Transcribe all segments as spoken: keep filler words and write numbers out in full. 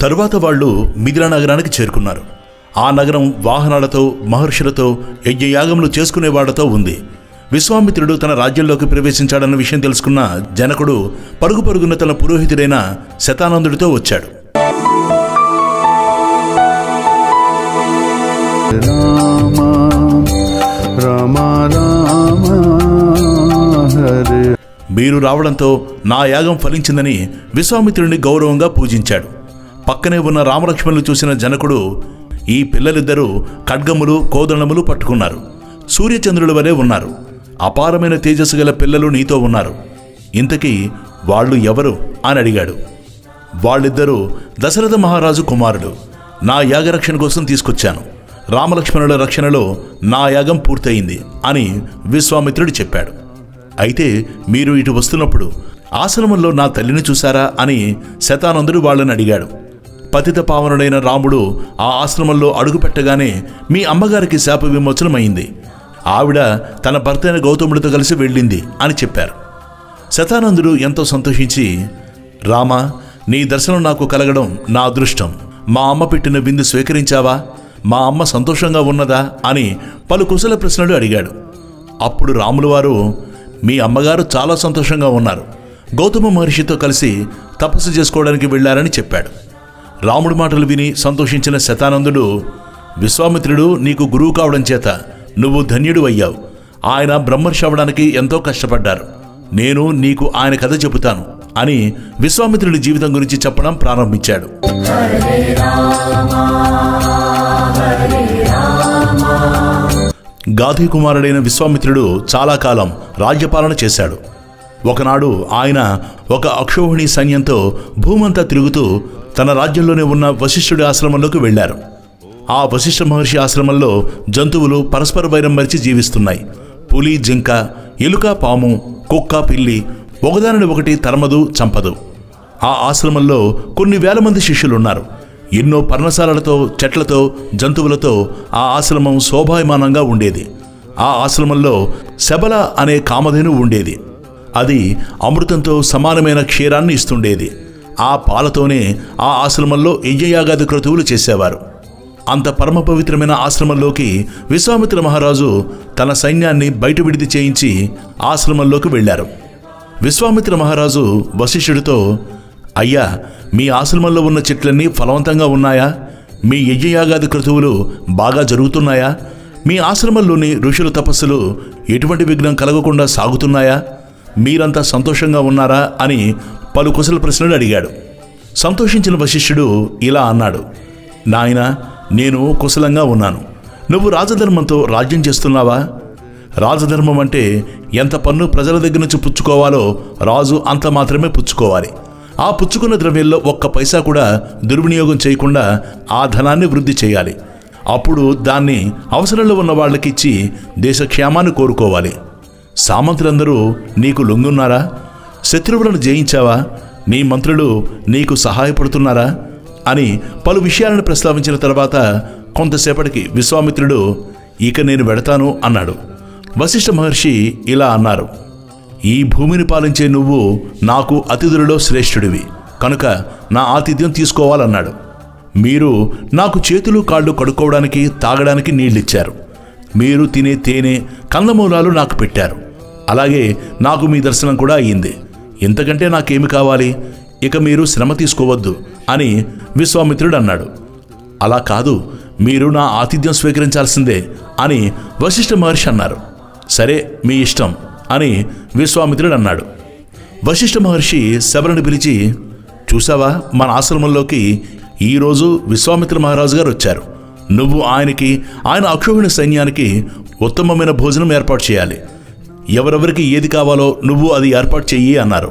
తరువాత వాళ్ళు మిథిలా నగరానికి చేరుకున్నారు. ఆ నగరం వాహనాలతో, మహర్షులతో, యజ్ఞయాగములు చేసుకునే వాళ్లతో ఉంది. విశ్వామిత్రుడు తన రాజ్యంలోకి ప్రవేశించాడన్న విషయం తెలుసుకున్న జనకుడు పరుగు పరుగున తన పురోహితుడైన శతానందుడితో వచ్చాడు. మీరు రావడంతో నా యాగం ఫలించిందని విశ్వామిత్రుడిని గౌరవంగా పూజించాడు. పక్కనే ఉన్న రామలక్ష్మణులు చూసిన జనకుడు, ఈ పిల్లలిద్దరూ ఖడ్గములు, కోదండములు పట్టుకున్నారు. సూర్యచంద్రుల వలె ఉన్నారు. అపారమైన తేజస్సు గల పిల్లలు నీతో ఉన్నారు. ఇంతకీ వాళ్ళు ఎవరు అని అడిగాడు. వాళ్ళిద్దరూ దశరథ మహారాజు కుమారుడు. నా యాగరక్షణ కోసం తీసుకొచ్చాను. రామలక్ష్మణుల రక్షణలో నా యాగం పూర్తయింది అని విశ్వామిత్రుడు చెప్పాడు. అయితే మీరు ఇటు వస్తున్నప్పుడు ఆశ్రమంలో నా తల్లిని చూశారా అని శతానందుడు వాళ్ళని అడిగాడు. పతిత పావనుడైన రాముడు ఆ ఆశ్రమంలో అడుగుపెట్టగానే మీ అమ్మగారికి శాప విమోచనమైంది. ఆవిడ తన భర్త అయిన గౌతముడితో కలిసి వెళ్ళింది అని చెప్పారు. శతానందుడు ఎంతో సంతోషించి, రామ, నీ దర్శనం నాకు కలగడం నా అదృష్టం. మా అమ్మ పెట్టిన విందు స్వీకరించావా? మా అమ్మ సంతోషంగా ఉన్నదా అని పలు కుశల ప్రశ్నలు అడిగాడు. అప్పుడు రాములు వారు, మీ అమ్మగారు చాలా సంతోషంగా ఉన్నారు. గౌతమ మహర్షితో కలిసి తపస్సు చేసుకోవడానికి వెళ్ళారని చెప్పాడు. రాముడి మాటలు విని సంతోషించిన శతానందుడు, విశ్వామిత్రుడు నీకు గురువు కావడం చేత నువ్వు ధన్యుడు అయ్యావు. ఆయన బ్రహ్మర్షి అవ్వడానికి ఎంతో కష్టపడ్డారు. నేను నీకు ఆయన కథ చెబుతాను అని విశ్వామిత్రుడి జీవితం గురించి చెప్పడం ప్రారంభించాడు. గాధి కుమారుడైన విశ్వామిత్రుడు చాలా కాలం రాజ్యపాలన చేశాడు. ఒకనాడు ఆయన ఒక అక్షోహిణి సైన్యంతో భూమంతా తిరుగుతూ తన రాజ్యంలోనే ఉన్న వశిష్ఠుడి ఆశ్రమంలోకి వెళ్లారు. ఆ వశిష్ఠ మహర్షి ఆశ్రమంలో జంతువులు పరస్పర వైరం మరిచి జీవిస్తున్నాయి. పులి, జింక, ఎలుక, పాము, కుక్క, పిల్లి ఒకదానిని ఒకటి తరమదు, చంపదు. ఆ ఆశ్రమంలో కొన్ని వేల మంది శిష్యులున్నారు. ఎన్నో పర్ణశాలలతో, చెట్లతో, జంతువులతో ఆ ఆశ్రమం శోభాయమానంగా ఉండేది. ఆ ఆశ్రమంలో శబల అనే కామధేను ఉండేది. అది అమృతంతో సమానమైన క్షీరాన్ని ఇస్తుండేది. ఆ పాలతోనే ఆ ఆశ్రమంలో యజ్ఞయాగాది క్రతువులు చేసేవారు. అంత పరమ పవిత్రమైన ఆశ్రమంలోకి విశ్వామిత్ర మహారాజు తన సైన్యాన్ని బయట విడిది చేయించి ఆశ్రమంలోకి వెళ్లారు. విశ్వామిత్ర మహారాజు వశిష్ఠుడితో, అయ్యా, మీ ఆశ్రమంలో ఉన్న చెట్లన్నీ ఫలవంతంగా ఉన్నాయా? మీ యజ్ఞయాగాది క్రతువులు బాగా జరుగుతున్నాయా? మీ ఆశ్రమంలోని ఋషుల తపస్సులు ఎటువంటి విఘ్నం కలగకుండా సాగుతున్నాయా? మీరంతా సంతోషంగా ఉన్నారా అని పలు కుశల ప్రశ్నలు అడిగాడు. సంతోషించిన వశిష్ఠుడు ఇలా అన్నాడు, నాయనా, నేను కుశలంగా ఉన్నాను. నువ్వు రాజధర్మంతో రాజ్యం చేస్తున్నావా? రాజధర్మం అంటే ఎంత పన్ను ప్రజల దగ్గర నుంచి పుచ్చుకోవాలో రాజు అంత మాత్రమే పుచ్చుకోవాలి. ఆ పుచ్చుకున్న ద్రవ్యంలో ఒక్క పైసా కూడా దుర్వినియోగం చేయకుండా ఆ ధనాన్ని వృద్ధి చేయాలి. అప్పుడు దాన్ని అవసరంలో ఉన్న వాళ్ళకి ఇచ్చి దేశక్షేమాన్ని కోరుకోవాలి. సామంతులందరూ నీకు లొంగున్నారా? శత్రువులను జయించావా? నీ మంత్రులు నీకు సహాయపడుతున్నారా అని పలు విషయాలను ప్రస్తావించిన తర్వాత కొంతసేపటికి విశ్వామిత్రుడు, ఇక నేను వెడతాను అన్నాడు. వశిష్ఠ మహర్షి ఇలా అన్నారు, ఈ భూమిని పాలించే నువ్వు నాకు అతిథులలో శ్రేష్ఠుడివి కనుక నా ఆతిథ్యం తీసుకోవాలన్నాడు. మీరు నాకు చేతులు కాళ్ళు కడుక్కోవడానికి, తాగడానికి నీళ్ళిచ్చారు. మీరు తినే తేనె, కందమూలాలు నాకు పెట్టారు. అలాగే నాకు మీ దర్శనం కూడా అయ్యింది. ఇంతకంటే నాకేమి కావాలి? ఇక మీరు శ్రమ తీసుకోవద్దు అని విశ్వామిత్రుడు అన్నాడు. అలా కాదు, మీరు నా ఆతిథ్యం స్వీకరించాల్సిందే అని వశిష్ఠ మహర్షి అన్నారు. సరే, మీ ఇష్టం అని విశ్వామిత్రుడు అన్నాడు. వశిష్ఠ మహర్షి శబరిని పిలిచి, చూసావా, మన ఆశ్రమంలోకి ఈరోజు విశ్వామిత్ర మహారాజు గారు వచ్చారు. నువ్వు ఆయనకి, ఆయన అక్షోహిణి సైన్యానికి ఉత్తమమైన భోజనం ఏర్పాటు చేయాలి. ఎవరెవరికి ఏది కావాలో నువ్వు అది ఏర్పాటు చెయ్యి అన్నారు.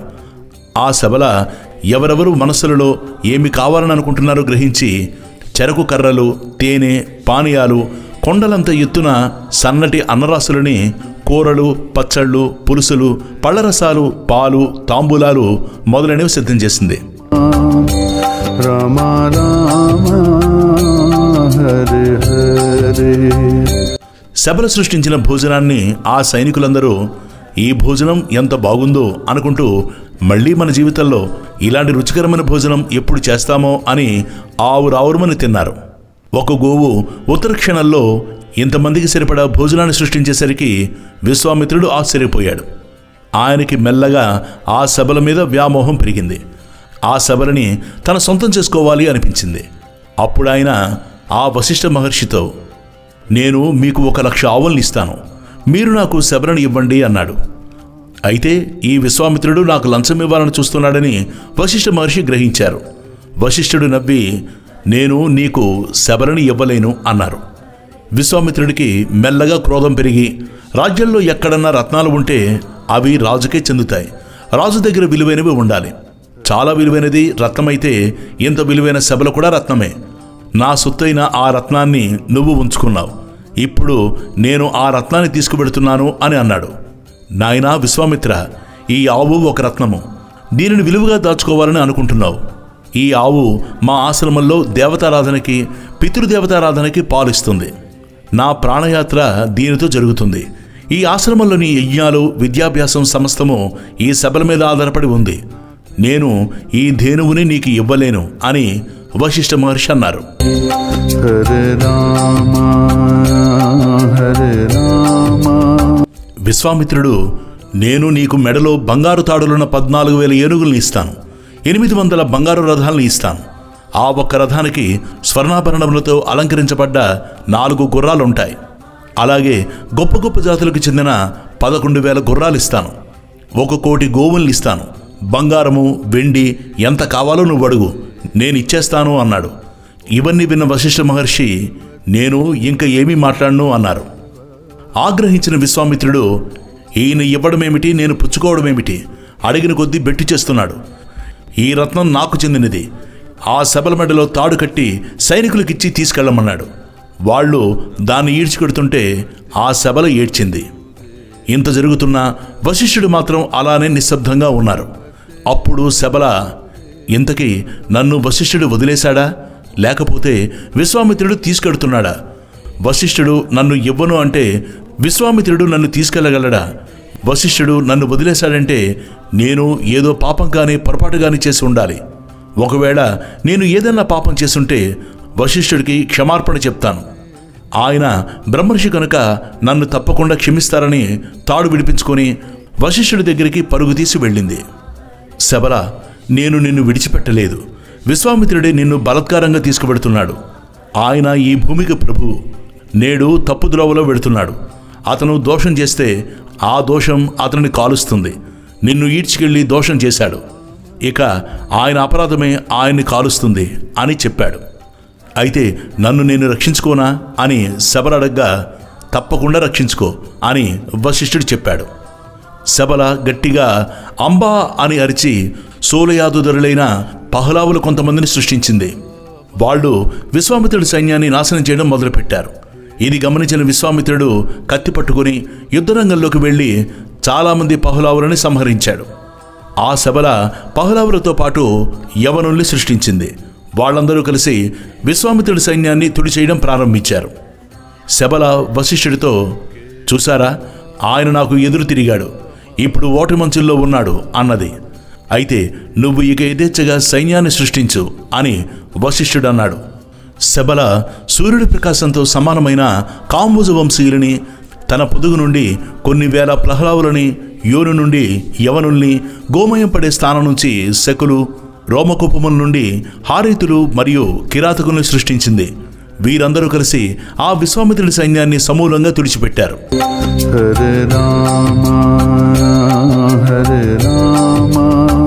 ఆ శబల ఎవరెవరు మనస్సులలో ఏమి కావాలని అనుకుంటున్నారో గ్రహించి చెరకు కర్రలు, తేనె, పానీయాలు, కొండలంత ఎత్తున సన్నటి అన్నరాసులని, కూరలు, పచ్చళ్ళు, పులుసులు, పళ్ళరసాలు, పాలు, తాంబూలాలు మొదలైనవి సిద్ధం చేసింది. శబల సృష్టించిన భోజనాన్ని ఆ సైనికులందరూ ఈ భోజనం ఎంత బాగుందో అనుకుంటూ మళ్ళీ మన జీవితంలో ఇలాంటి రుచికరమైన భోజనం ఎప్పుడు చేస్తామో అని ఆవురావురమని తిన్నారు. ఒక గోవు ఉత్తర క్షణంలో ఇంతమందికి సరిపడా భోజనాన్ని సృష్టించేసరికి విశ్వామిత్రుడు ఆశ్చర్యపోయాడు. ఆయనకి మెల్లగా ఆ సభల మీద వ్యామోహం పెరిగింది. ఆ సభలని తన సొంతం చేసుకోవాలి అనిపించింది. అప్పుడు ఆయన ఆ వశిష్ఠ మహర్షితో, నేను మీకు ఒక లక్ష ఆవుల్ని ఇస్తాను, మీరు నాకు శబరని ఇవ్వండి అన్నాడు. అయితే ఈ విశ్వామిత్రుడు నాకు లంచం ఇవ్వాలని చూస్తున్నాడని వశిష్ఠ మహర్షి గ్రహించారు. వశిష్ఠుడు నవ్వి, నేను నీకు శబరని ఇవ్వలేను అన్నారు. విశ్వామిత్రుడికి మెల్లగా క్రోధం పెరిగి, రాజ్యంలో ఎక్కడన్నా రత్నాలు ఉంటే అవి రాజుకే చెందుతాయి, రాజు దగ్గర విలువైనవి ఉండాలి, చాలా విలువైనది రత్నమైతే ఇంత విలువైన శబల కూడా రత్నమే, నా సొత్తైన ఆ రత్నాన్ని నువ్వు ఉంచుకున్నావు, ఇప్పుడు నేను ఆ రత్నాన్ని తీసుకువెడుతున్నాను అని అన్నాడు. నాయనా విశ్వామిత్ర, ఈ ఆవు ఒక రత్నము, దీనిని విలువగా దాచుకోవాలని అనుకుంటున్నావు. ఈ ఆవు మా ఆశ్రమంలో దేవతారాధనకి పితృదేవతారాధనకి పాలిస్తుంది. నా ప్రాణయాత్ర దీనితో జరుగుతుంది. ఈ ఆశ్రమంలోని యజ్ఞాలు విద్యాభ్యాసం సమస్తము ఈ సభల మీద ఆధారపడి ఉంది. నేను ఈ ధేనువుని నీకు ఇవ్వలేను అని వశిష్ఠ మహర్షి అన్నారు. విశ్వామిత్రుడు, నేను నీకు మెడలో బంగారు తాడులున్న పద్నాలుగు వేల ఏనుగుల్ని ఇస్తాను, ఎనిమిది వందల బంగారు రథాలను ఇస్తాను. ఆ ఒక్క రథానికి స్వర్ణాభరణములతో అలంకరించబడ్డ నాలుగు గుర్రాలుంటాయి. అలాగే గొప్ప గొప్ప జాతులకు చెందిన పదకొండు వేల గుర్రాలు ఇస్తాను. ఒక కోటి గోవుల్ని ఇస్తాను. బంగారము వెండి ఎంత కావాలో నువ్వు అడుగు, నేను ఇచ్చేస్తాను అన్నాడు. ఇవన్నీ విన్న వశిష్ఠ మహర్షి, నేను ఇంకా ఏమీ మాట్లాడను అన్నారు. ఆగ్రహించిన విశ్వామిత్రుడు, ఈయన ఇవ్వడమేమిటి, నేను పుచ్చుకోవడమేమిటి, అడిగిన కొద్దీ బెట్టి చేస్తున్నాడు. ఈ రత్నం నాకు చెందినది. ఆ సభల మెడలో తాడు కట్టి సైనికులకిచ్చి తీసుకెళ్లమన్నాడు. వాళ్ళు దాన్ని ఈడ్చికెడుతుంటే ఆ సభల ఏడ్చింది. ఇంత జరుగుతున్నా వశిష్ఠుడు మాత్రం అలానే నిశ్శబ్దంగా ఉన్నారు. అప్పుడు సభల, ఇంతకీ నన్ను వశిష్ఠుడు వదిలేశాడా, లేకపోతే విశ్వామిత్రుడు తీసుకెడుతున్నాడా? వశిష్ఠుడు నన్ను ఇవ్వను అంటే విశ్వామిత్రుడు నన్ను తీసుకెళ్లగలడా? వశిష్ఠుడు నన్ను వదిలేశాడంటే నేను ఏదో పాపం కానీ పొరపాటు కానీ చేసి ఉండాలి. ఒకవేళ నేను ఏదైనా పాపం చేసుంటే వశిష్ఠుడికి క్షమార్పణ చెప్తాను. ఆయన బ్రహ్మర్షి కనుక నన్ను తప్పకుండా క్షమిస్తారని తాడు విడిపించుకొని వశిష్ఠుడి దగ్గరికి పరుగు తీసి వెళ్ళింది. శబల, నేను నిన్ను విడిచిపెట్టలేదు. విశ్వామిత్రుడే నిన్ను బలత్కారంగా తీసుకువెడుతున్నాడు. ఆయన ఈ భూమికి ప్రభువు. నేడు తప్పుద్రోవలో వెడుతున్నాడు. అతను దోషం చేస్తే ఆ దోషం అతనిని కాలుస్తుంది. నిన్ను ఈడ్చికెళ్ళి దోషం చేశాడు. ఇక ఆయన అపరాధమే ఆయన్ని కాలుస్తుంది అని చెప్పాడు. అయితే నన్ను నేను రక్షించుకోనా అని శబల అడగ్గా, తప్పకుండా రక్షించుకో అని వశిష్ఠుడు చెప్పాడు. శబల గట్టిగా అంబా అని అరిచి సోలయాదుధరులైన పహలావులు కొంతమందిని సృష్టించింది. వాళ్ళు విశ్వామిత్రుడి సైన్యాన్ని నాశనం చేయడం మొదలుపెట్టారు. ఇది గమనించిన విశ్వామిత్రుడు కత్తి పట్టుకుని యుద్ధరంగంలోకి వెళ్ళి చాలామంది పహలావులని సంహరించాడు. ఆ శబల పహలావులతో పాటు యవనుల్ని సృష్టించింది. వాళ్ళందరూ కలిసి విశ్వామిత్రుడి సైన్యాన్ని తుడిచేయడం ప్రారంభించారు. శబల వశిష్ఠుడితో, చూసారా, ఆయన నాకు ఎదురు తిరిగాడు, ఇప్పుడు ఓటి మంచుల్లో ఉన్నాడు అన్నది. అయితే నువ్వు ఇక యథేచ్ఛగా సైన్యాన్ని సృష్టించు అని వశిష్ఠుడు అన్నాడు. శబల సూర్యుడి ప్రకాశంతో సమానమైన కాంబోజ వంశీయులని, తన పొదుగు నుండి కొన్ని వేల ప్లహలావులని, యోను నుండి యవనుల్ని, గోమయం పడే స్థానం నుంచి శకులు, రోమకూపముల నుండి హారీతులు మరియు కిరాతకుల్ని సృష్టించింది. వీరందరూ కలిసి ఆ విశ్వామిత్రుడి సైన్యాన్ని సమూలంగా తుడిచిపెట్టారు. హరే రామ హరే రామ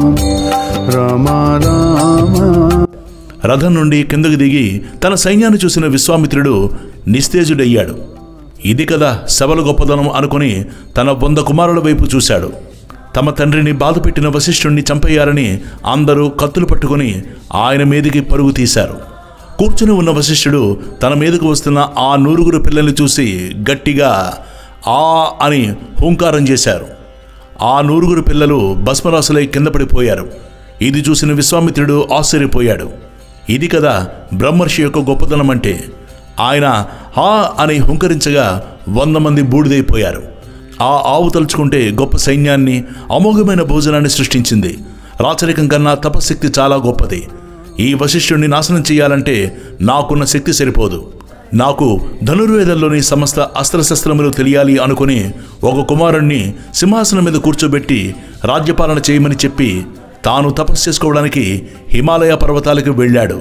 రామ రామ. రథం నుండి కిందకు దిగి తన సైన్యాన్ని చూసిన విశ్వామిత్రుడు నిస్తేజుడయ్యాడు. ఇది కదా శబల గొప్పదనం అనుకుని తన వంద కుమారుల వైపు చూశాడు. తమ తండ్రిని బాధపెట్టిన వశిష్ఠుణ్ణి చంపేయాలని అందరూ కత్తులు పట్టుకుని ఆయన మీదికి పరుగు తీశారు. కూర్చుని ఉన్న వశిష్ఠుడు తన మీదకు వస్తున్న ఆ నూరుగురు పిల్లల్ని చూసి గట్టిగా ఆ అని హూంకారం చేశారు. ఆ నూరుగురు పిల్లలు భస్మరాసులై కింద పడిపోయారు. ఇది చూసిన విశ్వామిత్రుడు ఆశ్చర్యపోయాడు. ఇది కదా బ్రహ్మర్షి యొక్క గొప్పతనం అంటే. ఆయన హా అని హుంకరించగా వంద మంది బూడిదైపోయారు. ఆ ఆవు తలుచుకుంటే గొప్ప సైన్యాన్ని, అమోఘమైన భోజనాన్ని సృష్టించింది. రాచరికం కన్నా తపశక్తి చాలా గొప్పది. ఈ వశిష్ఠుడిని నాశనం చేయాలంటే నాకున్న శక్తి సరిపోదు. నాకు ధనుర్వేదంలోని సమస్త అస్త్రశస్త్రములు తెలియాలి అనుకుని ఒక కుమారుణ్ణి సింహాసనం మీద కూర్చోబెట్టి రాజ్యపాలన చేయమని చెప్పి తాను తపస్సు చేసుకోవడానికి హిమాలయ పర్వతాలకు వెళ్ళాడు.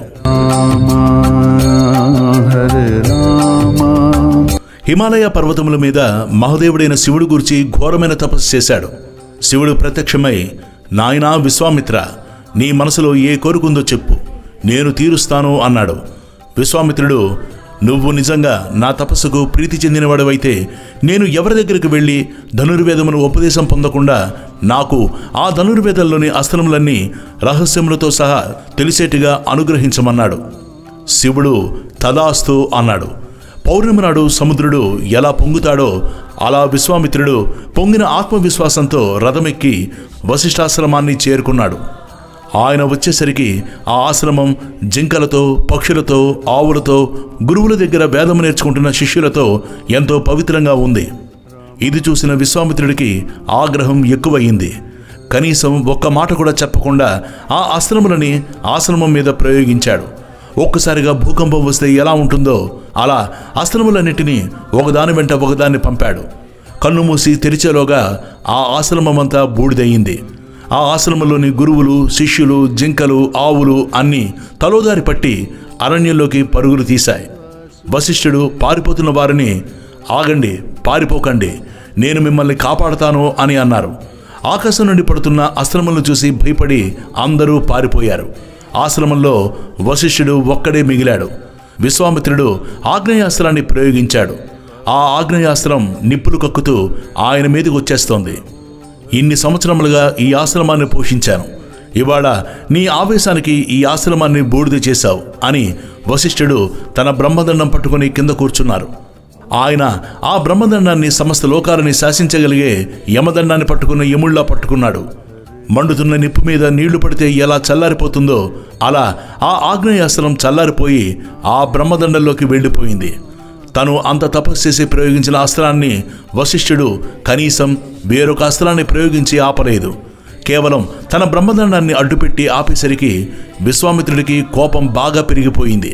హిమాలయ పర్వతముల మీద మహాదేవుడైన శివుడు గురించి ఘోరమైన తపస్సు చేశాడు. శివుడు ప్రత్యక్షమై, నాయనా విశ్వామిత్ర, నీ మనసులో ఏ కోరుకుందో చెప్పు, నేను తీరుస్తాను అన్నాడు. విశ్వామిత్రుడు, నువ్వు నిజంగా నా తపస్సుకు ప్రీతి చెందినవాడవైతే నేను ఎవరి దగ్గరికి వెళ్ళి ధనుర్వేదమును ఉపదేశం పొందకుండా నాకు ఆ ధనుర్వేదంలోని అస్త్రములన్నీ రహస్యములతో సహా తెలిసేట్టుగా అనుగ్రహించమన్నాడు. శివుడు తదాస్తు అన్నాడు. పౌర్ణమి నాడు సముద్రుడు ఎలా పొంగుతాడో అలా విశ్వామిత్రుడు పొంగిన ఆత్మవిశ్వాసంతో రథమెక్కి వశిష్ఠాశ్రమాన్ని చేరుకున్నాడు. ఆయన వచ్చేసరికి ఆ ఆశ్రమం జింకలతో, పక్షులతో, ఆవులతో, గురువుల దగ్గర వేదము నేర్చుకుంటున్న శిష్యులతో ఎంతో పవిత్రంగా ఉంది. ఇది చూసిన విశ్వామిత్రుడికి ఆగ్రహం ఎక్కువయింది. కనీసం ఒక్క మాట కూడా చెప్పకుండా ఆ అస్త్రములని ఆశ్రమం మీద ప్రయోగించాడు. ఒక్కసారిగా భూకంపం వస్తే ఎలా ఉంటుందో అలా అస్త్రములన్నిటినీ ఒకదాని వెంట ఒకదాన్ని పంపాడు. కన్ను మూసి తెరిచేలోగా ఆ ఆశ్రమమంతా బూడిదయ్యింది. ఆ ఆశ్రమంలోని గురువులు, శిష్యులు, జింకలు, ఆవులు అన్నీ తలోదారి పట్టి అరణ్యంలోకి పరుగులు తీశాయి. వశిష్ఠుడు పారిపోతున్న వారిని, ఆగండి, పారిపోకండి, నేను మిమ్మల్ని కాపాడతాను అని అన్నారు. ఆకాశం నుండి పడుతున్న అస్త్రములను చూసి భయపడి అందరూ పారిపోయారు. ఆశ్రమంలో వశిష్ఠుడు ఒక్కడే మిగిలాడు. విశ్వామిత్రుడు ఆగ్నేయాస్త్రాన్ని ప్రయోగించాడు. ఆ ఆగ్నేయాస్త్రం నిప్పులు కక్కుతూ ఆయన మీదకి వచ్చేస్తోంది. ఇన్ని సంవత్సరములుగా ఈ ఆశ్రమాన్ని పోషించాను, ఇవాళ నీ ఆవేశానికి ఈ ఆశ్రమాన్ని బూడిద చేశావు అని వశిష్ఠుడు తన బ్రహ్మదండం పట్టుకుని కింద కూర్చున్నారు. ఆయన ఆ బ్రహ్మదండాన్ని సమస్త లోకాలని శాసించగలిగే యమదండాన్ని పట్టుకున్న యముళ్లా పట్టుకున్నాడు. మండుతున్న నిప్పు మీద నీళ్లు పడితే ఎలా చల్లారిపోతుందో అలా ఆ ఆగ్నేయాస్త్రం చల్లారిపోయి ఆ బ్రహ్మదండంలోకి వెళ్ళిపోయింది. తను అంత తపస్సు చేసి ప్రయోగించిన అస్త్రాన్ని వశిష్ఠుడు కనీసం వేరొక అస్త్రాన్ని ప్రయోగించి ఆపలేదు. కేవలం తన బ్రహ్మదండాన్ని అడ్డుపెట్టి ఆపేసరికి విశ్వామిత్రుడికి కోపం బాగా పెరిగిపోయింది.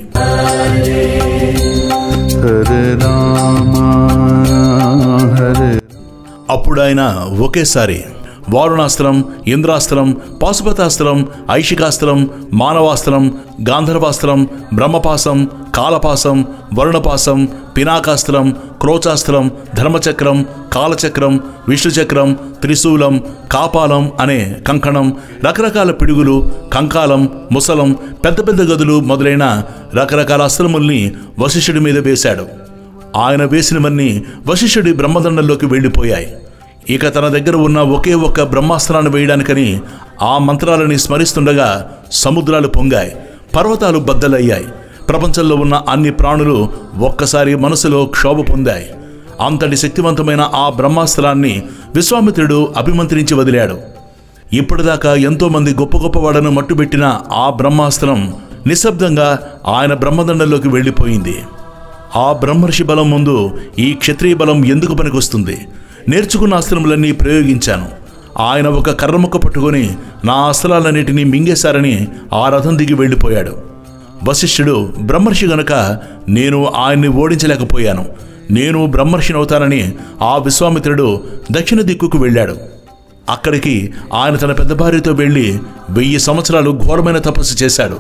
అప్పుడు ఆయన ఒకేసారి వారుణాస్త్రం, ఇంద్రాస్త్రం, పాశుపతాస్త్రం, ఐషికాస్త్రం, మానవాస్త్రం, గాంధర్వాస్త్రం, బ్రహ్మపాసం, కాలపాసం, వరుణపాసం, పినాకాస్త్రం, క్రోచాస్త్రం, ధర్మచక్రం, కాలచక్రం, విష్ణుచక్రం, త్రిశూలం, కాపాలం అనే కంకణం, రకరకాల పిడుగులు, కంకాలం, ముసలం, పెద్ద పెద్ద గదులు మొదలైన రకరకాల అస్త్రముల్ని వశిష్ఠుడి మీద వేశాడు. ఆయన వేసినవన్నీ వశిష్ఠుడి బ్రహ్మదండంలోకి వెళ్ళిపోయాయి. ఇక తన దగ్గర ఉన్న ఒకే ఒక్క బ్రహ్మాస్త్రాన్ని వేయడానికని ఆ మంత్రాలని స్మరిస్తుండగా సముద్రాలు పొంగాయి, పర్వతాలు బద్దలయ్యాయి. ప్రపంచంలో ఉన్న అన్ని ప్రాణులు ఒక్కసారి మనసులో క్షోభ పొందాయి. అంతటి శక్తివంతమైన ఆ బ్రహ్మాస్త్రాన్ని విశ్వామిత్రుడు అభిమంత్రించి వదిలాడు. ఇప్పటిదాకా ఎంతోమంది గొప్ప గొప్పవాడను మట్టుబెట్టిన ఆ బ్రహ్మాస్త్రం నిశ్శబ్దంగా ఆయన బ్రహ్మదండంలోకి వెళ్ళిపోయింది. ఆ బ్రహ్మర్షి బలం ముందు ఈ క్షత్రియ బలం ఎందుకు పనికొస్తుంది? నేర్చుకున్న అస్త్రములన్నీ ప్రయోగించాను. ఆయన ఒక కర్రముక్క పట్టుకొని నా అస్త్రాలన్నిటినీ మింగేశారని ఆ రథం దిగి వెళ్ళిపోయాడు. వశిష్ఠుడు బ్రహ్మర్షి గనుక నేను ఆయన్ని ఓడించలేకపోయాను, నేను బ్రహ్మర్షినవుతానని ఆ విశ్వామిత్రుడు దక్షిణ దిక్కుకు వెళ్ళాడు. అక్కడికి ఆయన తన పెద్ద భార్యతో వెళ్ళి వెయ్యి సంవత్సరాలు ఘోరమైన తపస్సు చేశాడు.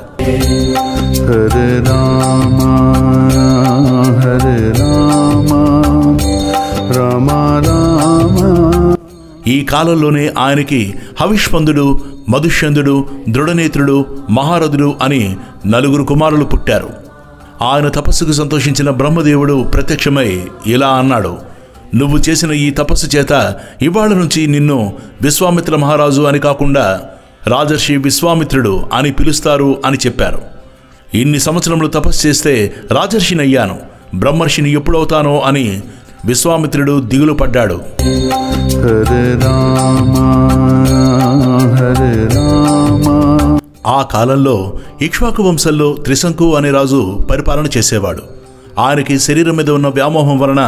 హరే రామ హరే రామ రామ రామ. ఈ కాలంలోనే ఆయనకి హవిష్పందుడు, మధుష్యందుడు, దృఢనేత్రుడు, మహారథుడు అని నలుగురు కుమారులు పుట్టారు. ఆయన తపస్సుకు సంతోషించిన బ్రహ్మదేవుడు ప్రత్యక్షమై ఇలా అన్నాడు, నువ్వు చేసిన ఈ తపస్సు చేత ఇవాళ నుంచి నిన్ను విశ్వామిత్ర మహారాజు అని కాకుండా రాజర్షి విశ్వామిత్రుడు అని పిలుస్తారు అని చెప్పారు. ఇన్ని సంవత్సరములు తపస్సు చేస్తే రాజర్షినయ్యాను, బ్రహ్మర్షిని ఎప్పుడవుతానో అని విశ్వామిత్రుడు దిగులు పడ్డాడు. హరే రామ హరే రామ. ఆ కాలంలో ఇక్ష్వాకు వంశంలో త్రిశంకు అనే రాజు పరిపాలన చేసేవాడు. ఆయనకి శరీరం మీద ఉన్న వ్యామోహం వలన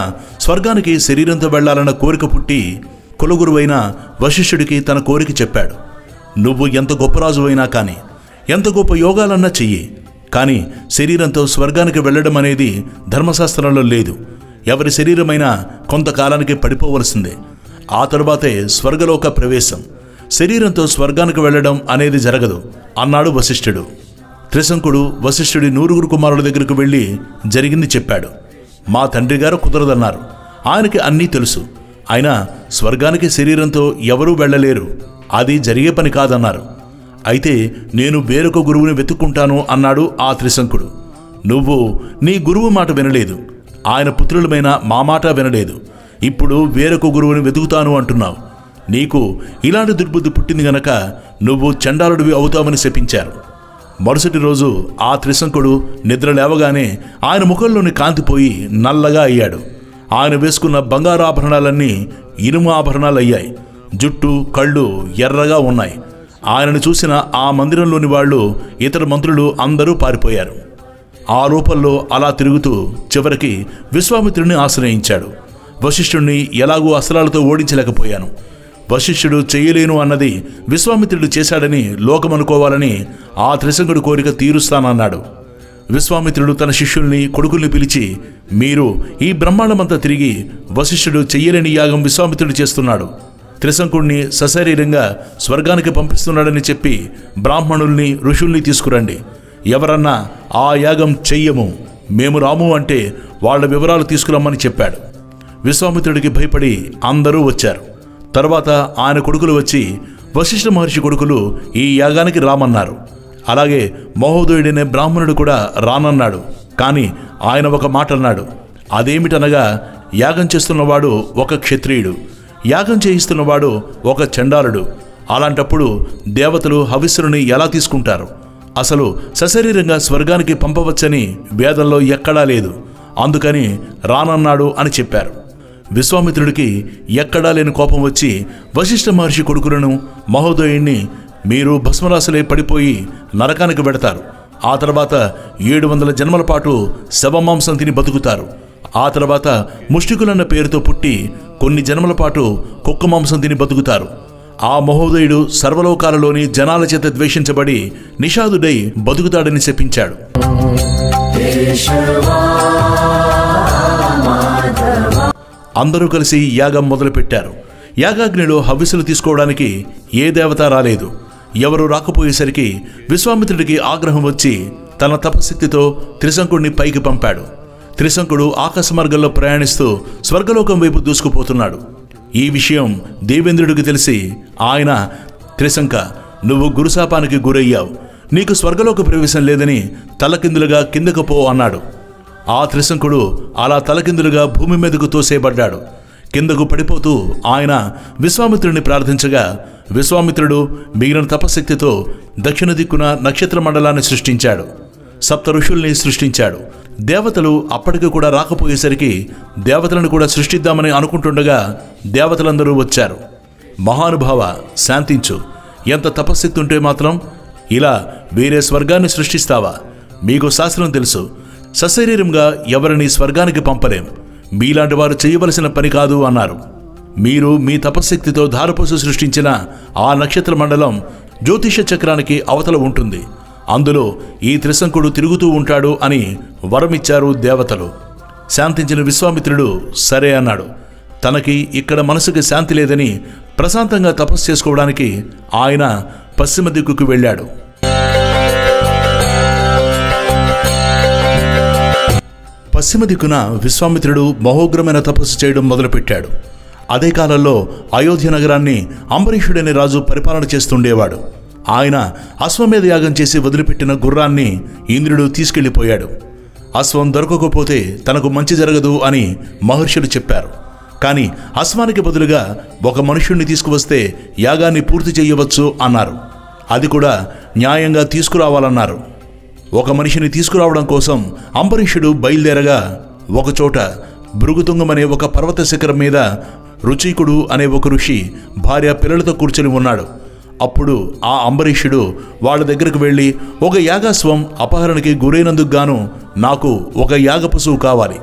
స్వర్గానికి శరీరంతో వెళ్లాలన్న కోరిక పుట్టి కులగురువైన వశిష్ఠుడికి తన కోరిక చెప్పాడు. నువ్వు ఎంత గొప్ప రాజువైనా కానీ, ఎంత గొప్ప యోగాలన్నా చెయ్యి, కానీ శరీరంతో స్వర్గానికి వెళ్లడం అనేది ధర్మశాస్త్రంలో లేదు. ఎవరి శరీరమైనా కొంతకాలానికి పడిపోవలసిందే. ఆ తరువాతే స్వర్గలోక ప్రవేశం. శరీరంతో స్వర్గానికి వెళ్లడం అనేది జరగదు అన్నాడు వశిష్ఠుడు. త్రిశంకుడు వశిష్ఠుడి నూరుగురు కుమారుల దగ్గరకు వెళ్ళి జరిగింది చెప్పాడు. మా తండ్రి గారు కుదరదన్నారు. ఆయనకి అన్నీ తెలుసు. అయినా స్వర్గానికి శరీరంతో ఎవరూ వెళ్లలేరు, అది జరిగే పని కాదన్నారు. అయితే నేను వేరొక గురువుని వెతుక్కుంటాను అన్నాడు ఆ త్రిశంకుడు. నువ్వు నీ గురువు మాట వినలేదు, ఆయన పుత్రులమైన మా మాట వినలేదు. ఇప్పుడు వేరొక గురువుని వెతుకుతాను అంటున్నావు. నీకు ఇలాంటి దుర్బుద్ధి పుట్టింది గనక నువ్వు చండాలుడివి అవుతావని శపించారు. మరుసటి రోజు ఆ త్రిశంకుడు నిద్ర లేవగానే ఆయన ముఖంలోని కాంతిపోయి నల్లగా అయ్యాడు. ఆయన వేసుకున్న బంగారు ఆభరణాలన్నీ ఇనుము ఆభరణాలయ్యాయి. జుట్టు కళ్ళు ఎర్రగా ఉన్నాయి. ఆయనను చూసిన ఆ మందిరంలోని వాళ్ళు, ఇతర మంత్రులు అందరూ పారిపోయారు. ఆ రూపంలో అలా తిరుగుతూ చివరికి విశ్వామిత్రుడిని ఆశ్రయించాడు. వశిష్ఠుడిని ఎలాగూ అస్త్రాలతో ఓడించలేకపోయాను. వశిష్ఠుడు చెయ్యలేను అన్నది విశ్వామిత్రుడు చేశాడని లోకమనుకోవాలని ఆ త్రిశంకుడి కోరిక తీరుస్తానన్నాడు. విశ్వామిత్రుడు తన శిష్యుల్ని కొడుకుల్ని పిలిచి, మీరు ఈ బ్రహ్మాండమంతా తిరిగి వశిష్ఠుడు చెయ్యలేని యాగం విశ్వామిత్రుడు చేస్తున్నాడు, త్రిశంకుడిని సశరీరంగా స్వర్గానికి పంపిస్తున్నాడని చెప్పి బ్రాహ్మణుల్ని ఋషుల్ని తీసుకురండి. ఎవరన్నా ఆ యాగం చెయ్యము, మేము రాము అంటే వాళ్ళ వివరాలు తీసుకురమ్మని చెప్పాడు. విశ్వామిత్రుడికి భయపడి అందరూ వచ్చారు. తర్వాత ఆయన కొడుకులు వచ్చి వశిష్ఠ మహర్షి కొడుకులు ఈ యాగానికి రామన్నారు. అలాగే మహోదయుడనే బ్రాహ్మణుడు కూడా రానన్నాడు. కానీ ఆయన ఒక మాట అన్నాడు. అదేమిటనగా, యాగం చేస్తున్నవాడు ఒక క్షత్రియుడు, యాగం చేయిస్తున్నవాడు ఒక చండాలుడు. అలాంటప్పుడు దేవతలు హవిస్సుని ఎలా తీసుకుంటారు? అసలు సశరీరంగా స్వర్గానికి పంపవచ్చని వేదంలో ఎక్కడా లేదు. అందుకని రానన్నాడు అని చెప్పారు. విశ్వామిత్రుడికి ఎక్కడా లేని కోపం వచ్చి వశిష్ఠ మహర్షి కొడుకులను మహోదయుణ్ణి, మీరు భస్మరాశులై పడిపోయి నరకానికి వెడతారు. ఆ తర్వాత ఏడు వందల జన్మల పాటు శవమాంసం తిని బతుకుతారు. ఆ తర్వాత ముష్టికులన్న పేరుతో పుట్టి కొన్ని జన్మల పాటు కుక్క మాంసం తిని బతుకుతారు. ఆ మహోదయుడు సర్వలోకాలలోని జనాల చేత ద్వేషించబడి నిషాదుడై బతుకుతాడని శపించాడు. అందరూ కలిసి యాగం మొదలుపెట్టారు. యాగాగ్నిలో హవ్యసులు తీసుకోవడానికి ఏ దేవత రాలేదు. ఎవరు రాకపోయేసరికి విశ్వామిత్రుడికి ఆగ్రహం వచ్చి తన తపశక్తితో త్రిశంకుడిని పైకి పంపాడు. త్రిశంకుడు ఆకాశ మార్గంలో ప్రయాణిస్తూ స్వర్గలోకం వైపు దూసుకుపోతున్నాడు. ఈ విషయం దేవేంద్రుడికి తెలిసి ఆయన, త్రిశంక, నువ్వు గురుశాపానికి గురయ్యావు, నీకు స్వర్గలోక ప్రవేశం లేదని తలకిందులుగా కిందకు పో అన్నాడు. ఆ త్రిశంకుడు అలా తలకిందులుగా భూమి మీదకు తోసేయబడ్డాడు. కిందకు పడిపోతూ ఆయన విశ్వామిత్రుడిని ప్రార్థించగా విశ్వామిత్రుడు మిగిలిన తపశక్తితో దక్షిణ దిక్కున నక్షత్ర మండలాన్ని సృష్టించాడు. సప్త ఋషుల్ని సృష్టించాడు. దేవతలు అప్పటికి కూడా రాకపోయేసరికి దేవతలను కూడా సృష్టిద్దామని అనుకుంటుండగా దేవతలందరూ వచ్చారు. మహానుభావ, శాంతించు, ఎంత తపశక్తి ఉంటే మాత్రం ఇలా వేరే స్వర్గాన్ని సృష్టిస్తావా? మీకు శాస్త్రం తెలుసు, సశరీరంగా ఎవరిని స్వర్గానికి పంపలేం, మీలాంటి వారు చేయవలసిన పని కాదు అన్నారు. మీరు మీ తపశక్తితో ధారపోసు సృష్టించిన ఆ నక్షత్ర మండలం జ్యోతిష చక్రానికి అవతల ఉంటుంది. అందులో ఈ త్రిశంకుడు తిరుగుతూ ఉంటాడు అని వరమిచ్చారు దేవతలు. శాంతించిన విశ్వామిత్రుడు సరే అన్నాడు. తనకి ఇక్కడ మనసుకి శాంతి లేదని ప్రశాంతంగా తపస్సు చేసుకోవడానికి ఆయన పశ్చిమ దిక్కుకు వెళ్ళాడు. పశ్చిమ దిక్కున విశ్వామిత్రుడు మహోగ్రమైన తపస్సు చేయడం మొదలుపెట్టాడు. అదే కాలంలో అయోధ్య నగరాన్ని అంబరీషుడనే రాజు పరిపాలన చేస్తుండేవాడు. ఆయన అశ్వమేధ యాగం చేసి వదిలిపెట్టిన గుర్రాన్ని ఇంద్రుడు తీసుకెళ్లిపోయాడు. అశ్వం దొరకకపోతే తనకు మంచి జరగదు అని మహర్షులు చెప్పారు. కానీ అశ్వానికి బదులుగా ఒక మనుష్యుణ్ణి తీసుకువస్తే యాగాన్ని పూర్తి చేయవచ్చు అన్నారు. అది కూడా న్యాయంగా తీసుకురావాలన్నారు. ఒక మనిషిని తీసుకురావడం కోసం అంబరీషుడు బయలుదేరగా ఒకచోట భృగుతుంగం అనే ఒక పర్వత శిఖరం మీద రుచికుడు అనే ఒక ఋషి భార్య పిల్లలతో కూర్చొని ఉన్నాడు. అప్పుడు ఆ అంబరీషుడు వాళ్ళ దగ్గరకు వెళ్ళి, ఒక యాగాశ్వం అపహరణకి గురైనందుకు గాను నాకు ఒక యాగ పశువు కావాలి,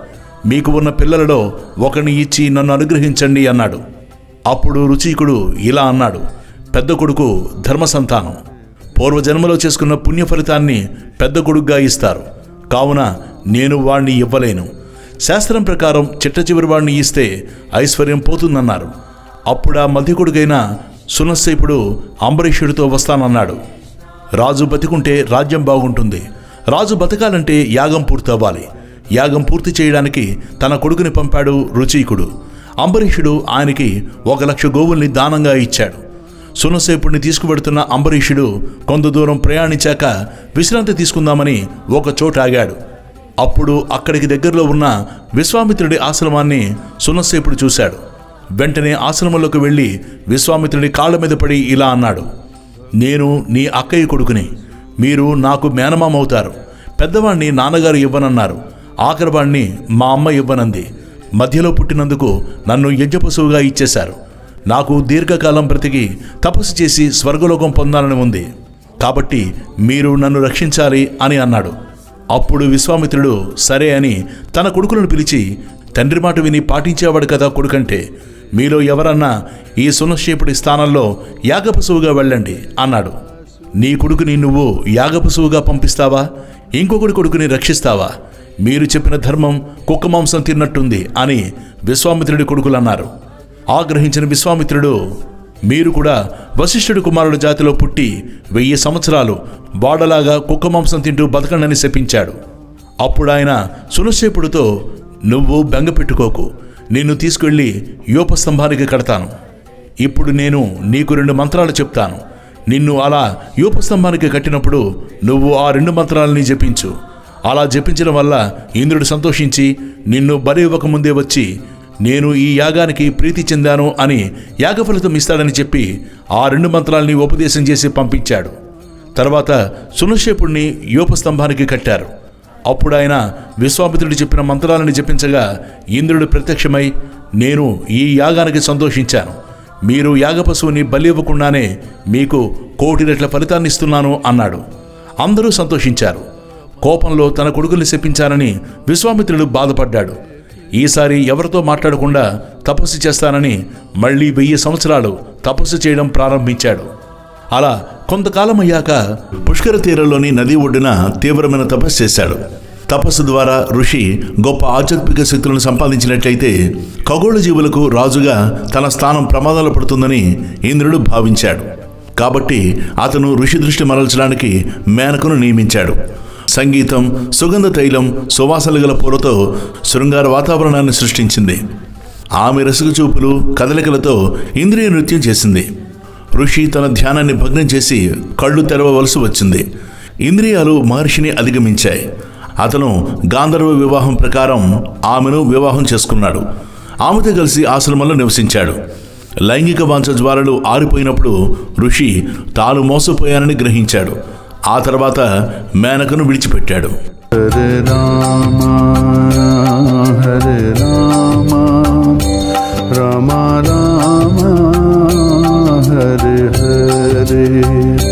మీకు ఉన్న పిల్లలలో ఒకరిని ఇచ్చి నన్ను అనుగ్రహించండి అన్నాడు. అప్పుడు రుచీకుడు ఇలా అన్నాడు, పెద్ద కొడుకు ధర్మ సంతానం, పూర్వజన్మలో చేసుకున్న పుణ్య ఫలితాన్ని పెద్ద కొడుకుగా ఇస్తారు, కావున నేను వాణ్ణి ఇవ్వలేను. శాస్త్రం ప్రకారం చిట్ట చివరి వాడిని ఇస్తే ఐశ్వర్యం పోతుందన్నారు. అప్పుడా మధ్య కొడుకైన సునస్సేపుడు అంబరీషుడితో వస్తానన్నాడు. రాజు బతికుంటే రాజ్యం బాగుంటుంది. రాజు బతకాలంటే యాగం పూర్తవ్వాలి. యాగం పూర్తి చేయడానికి తన కొడుకుని పంపాడు రుచీకుడు. అంబరీషుడు ఆయనకి ఒక లక్ష గోవుల్ని దానంగా ఇచ్చాడు. సునస్సేపుడిని తీసుకువెడుతున్న అంబరీషుడు కొంత దూరం ప్రయాణించాక విశ్రాంతి తీసుకుందామని ఒక చోట ఆగాడు. అప్పుడు అక్కడికి దగ్గరలో ఉన్న విశ్వామిత్రుడి ఆశ్రమాన్ని సునస్సేపుడు చూశాడు. వెంటనే ఆశ్రమంలోకి వెళ్ళి విశ్వామిత్రుడి కాళ్ళ మీద పడి ఇలా అన్నాడు, నేను నీ అక్కయ్య కొడుకుని, మీరు నాకు మేనమామవుతారు. పెద్దవాణ్ణి నాన్నగారు ఇవ్వనన్నారు, ఆఖరివాణ్ణి మా అమ్మ ఇవ్వనంది. మధ్యలో పుట్టినందుకు నన్ను యజ్ఞపశువుగా ఇచ్చేశారు. నాకు దీర్ఘకాలం బ్రతికి తపస్సు చేసి స్వర్గలోకం పొందాలని ఉంది, కాబట్టి మీరు నన్ను రక్షించాలి అని అన్నాడు. అప్పుడు విశ్వామిత్రుడు సరే అని తన కొడుకులను పిలిచి, తండ్రి మాట విని పాటించేవాడు కదా కొడుకంటే, మీలో ఎవరన్నా ఈ సునశ్శేపుడి స్థానంలో యాగపశువుగా వెళ్ళండి అన్నాడు. నీ కొడుకుని నువ్వు యాగపశువుగా పంపిస్తావా? ఇంకొకటి కొడుకుని రక్షిస్తావా? మీరు చెప్పిన ధర్మం కుక్క మాంసం తిన్నట్టుంది అని విశ్వామిత్రుడి కొడుకులు అన్నారు. ఆగ్రహించిన విశ్వామిత్రుడు, మీరు కూడా వశిష్ఠుడి కుమారుడు జాతిలో పుట్టి వెయ్యి సంవత్సరాలు బాడలాగా కుక్క మాంసం తింటూ బతకండని శపించాడు. అప్పుడు ఆయన సునశ్శేపుడితో, నువ్వు బెంగ పెట్టుకోకు, నిన్ను తీసుకెళ్లి యోపస్తంభానికి కడతాను. ఇప్పుడు నేను నీకు రెండు మంత్రాలు చెప్తాను. నిన్ను అలా యోపస్తంభానికి కట్టినప్పుడు నువ్వు ఆ రెండు మంత్రాలని జపించు. అలా జపించడం వల్ల ఇంద్రుడు సంతోషించి నిన్ను బలి ఇవ్వకముందే వచ్చి నేను ఈ యాగానికి ప్రీతి చెందాను అని యాగఫలితం ఇస్తాడని చెప్పి ఆ రెండు మంత్రాలని ఉపదేశం చేసి పంపించాడు. తర్వాత సునశ్శేపుడిని యోపస్తంభానికి కట్టారు. అప్పుడు ఆయన విశ్వామిత్రుడు చెప్పిన మంత్రాలను జపించగా ఇంద్రుడు ప్రత్యక్షమై, నేను ఈ యాగానికి సంతోషించాను. మీరు యాగపశువుని బలి ఇవ్వకుండానే మీకు కోటి రెట్ల ఫలితాన్ని ఇస్తున్నాను అన్నాడు. అందరూ సంతోషించారు. కోపంలో తన కొడుకుల్ని శపించానని విశ్వామిత్రుడు బాధపడ్డాడు. ఈసారి ఎవరితో మాట్లాడకుండా తపస్సు చేస్తానని మళ్ళీ వెయ్యి సంవత్సరాలు తపస్సు చేయడం ప్రారంభించాడు. అలా కొంతకాలం అయ్యాక పుష్కర తీరంలోని నది ఒడ్డున తీవ్రమైన తపస్సు చేశాడు. తపస్సు ద్వారా ఋషి గొప్ప ఆధ్యాత్మిక శక్తులను సంపాదించినట్లయితే ఖగోళ జీవులకు రాజుగా తన స్థానం ప్రమాదంలో పడుతుందని ఇంద్రుడు భావించాడు. కాబట్టి అతను ఋషి దృష్టి మరల్చడానికి మేనకను నియమించాడు. సంగీతం, సుగంధ తైలం, సువాసనలు గల పూలతో శృంగార వాతావరణాన్ని సృష్టించింది. ఆమె రసిక చూపులు, కదలికలతో ఇంద్రియ నృత్యం చేసింది. ఋషి తన ధ్యానాన్ని భగ్నం చేసి కళ్ళు తెరవవలసి వచ్చింది. ఇంద్రియాలు మహర్షిని అధిగమించాయి. అతను గాంధర్వ వివాహం ప్రకారం ఆమెను వివాహం చేసుకున్నాడు. ఆమెతో కలిసి ఆశ్రమంలో నివసించాడు. లైంగిక వాంఛ జ్వాలలు ఆరిపోయినప్పుడు ఋషి తాను మోసపోయానని గ్రహించాడు. ఆ తర్వాత మేనకను విడిచిపెట్టాడు. హరే రామ హరే రామ రామ రామ హరే హరే